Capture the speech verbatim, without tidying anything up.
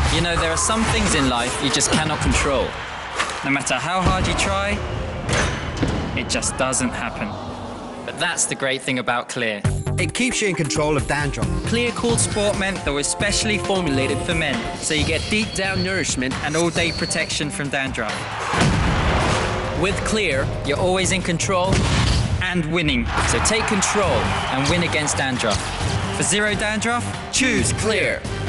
You know, there are some things in life you just cannot control. No matter how hard you try, it just doesn't happen. But that's the great thing about Clear. It keeps you in control of dandruff. Clear Cooled Sport Mint that was specially formulated for men, so you get deep down nourishment and all-day protection from dandruff. With Clear, you're always in control and winning. So take control and win against dandruff. For zero dandruff, choose Clear.